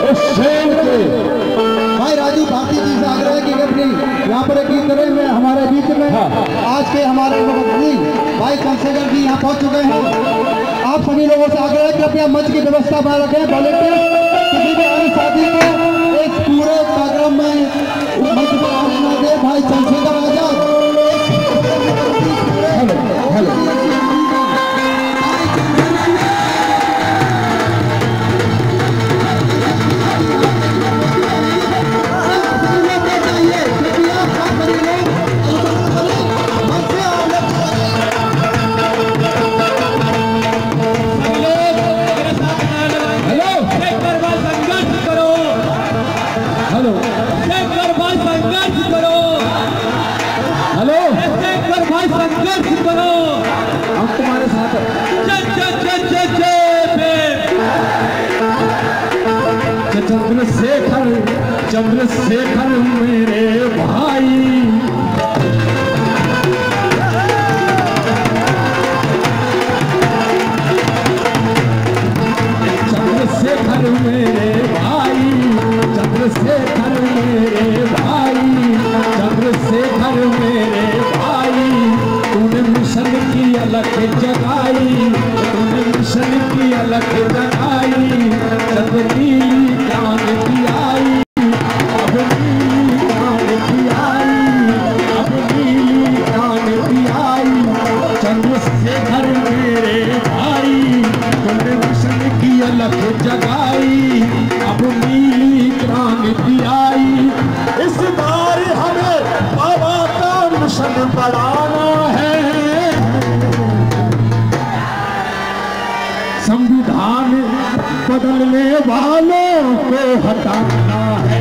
इस शेर के भाई राजू भारती जी से आग्रह की अपनी यहाँ पर एक गीत करें में हमारे बीच में आज के हमारे भाई चंद्रशेखर जी यहाँ पहुँच चुके हैं। आप सभी लोगों से आग्रह है कृपया मंच की व्यवस्था बना रखें। वॉलेंटियर किसी भी अन्य साथी को इस पूरे कार्यक्रम में मंच पर आने न दे। भाई चंद्रशेखर आजाद चंद्रशेखर चंद्रशेखर मेरे भाई चंद्रशेखर मेरे भाई चंद्रशेखर मेरे भाई चंद्रशेखर मेरे भाई तूने मिशन की अलग जगाई तूने मिशन की अलग जगाई चंद्रनी जान की आई अब नीली जान की आई अब नीली जान की आई चंद्रशेखर मेरे भाई तुमने मिशन की अलग जगाई अब नीली क्रांति आई। इस बार हमें बाबा का मिशन बढ़ाना है संविधान बदलने वालों को हटाना है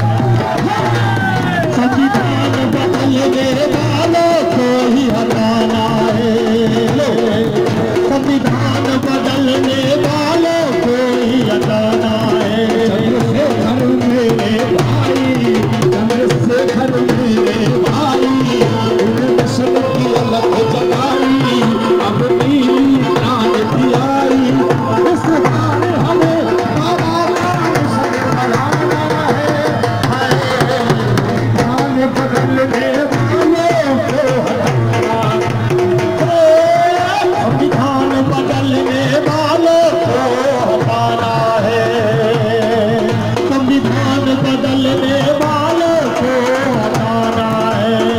संविधान बदलने वालों को ही हटाना है संविधान बदलने वालों को ही हटाना है। चंद्रशेखर मेरे भाई चंद्रशेखर मेरे भाई मिशन की अलग जगाई अब नीली क्रांति आई। इस बार हमें बाबा का मिशन बढ़ाना है बदलने वालों को हटाना संविधान बदलने वालों को हटाना है संविधान बदलने वालों को हटाना है।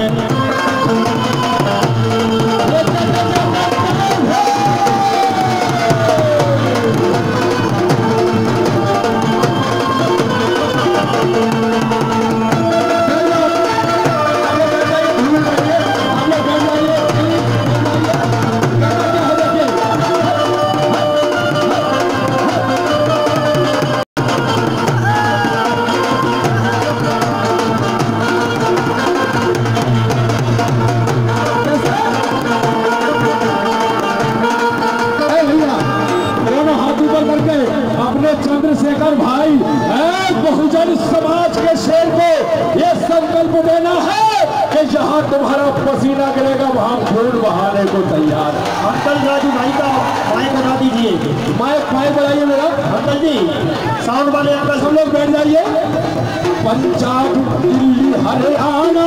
चंद्रशेखर भाई बहुजन समाज के शेर को यह संकल्प देना है कि जहां तुम्हारा पसीना गिरेगा वहां खून बहाने को तैयार। अंकल राजू भाई का माइक बना दीजिए। माइक बढ़ाइए मेरा अंकल जी साउंड वाले अंकल सब लोग बैठ जाइए। पंजाब दिल्ली हरियाणा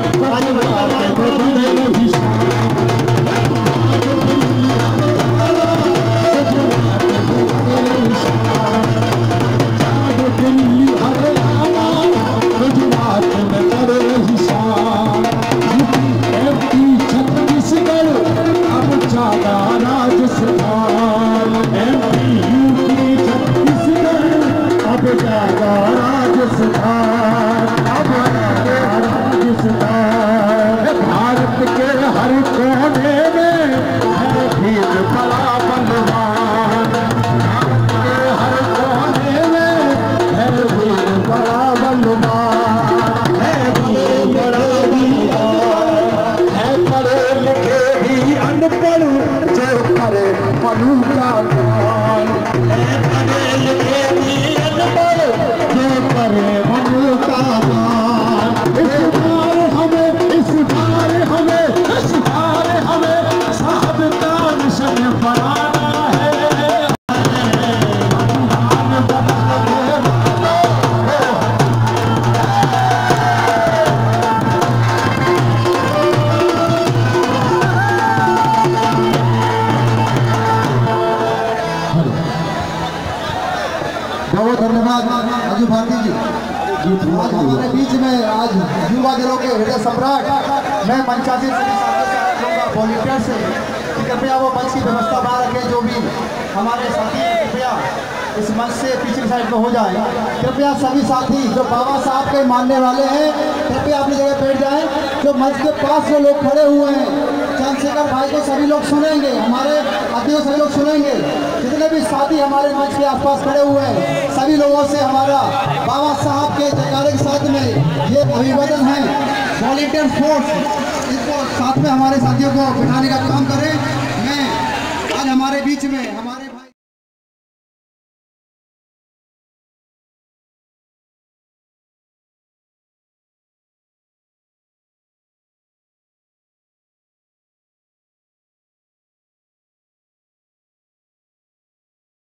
दिल्ली हरियाणा गुजरात में करे हिसाब MP छत्तीसगढ़ अब जागा राजस्थान MP UP छत्तीसगढ़ अब जागा राजस्थान अब जागा राजस्थान। युवा दिलों के हृदय सम्राट मैं मंचासी सभी साथियों से अनुरोध करूंगा वॉलंटियर से कि कृपया वो मंच की व्यवस्था बना रखें। जो भी हमारे साथी कृपया इस मंच से पिछली साइड में हो जाए। कृपया सभी साथी जो बाबा साहब के मानने वाले हैं कृपया अपनी जगह बैठ जाएं। जो मंच के पास जो लोग खड़े हुए हैं चंद्रशेखर भाई को सभी लोग सुनेंगे, हमारे अतिथियों सभी लोग सुनेंगे। जितने भी साथी हमारे मंच के आसपास खड़े हुए हैं सभी लोगों से हमारा बाबा साहब के जयकारे के साथ में ये अभिवादन है। वॉलंटियर फोर्स इसको साथ में हमारे साथियों को बिठाने का काम करें। मैं आज हमारे बीच में हमारे